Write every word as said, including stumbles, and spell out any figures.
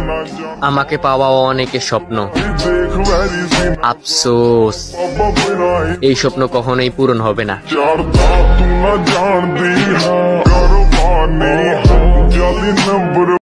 আমাকে পাওয়া অনেকের স্বপ্ন, আফসোস এই স্বপ্ন কখনোই পূরণ হবে না।